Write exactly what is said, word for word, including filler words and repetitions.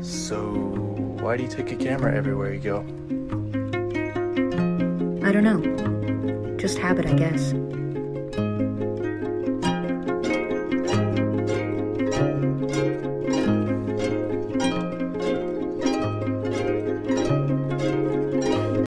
So, why do you take a camera everywhere you go? I don't know. Just habit, I guess.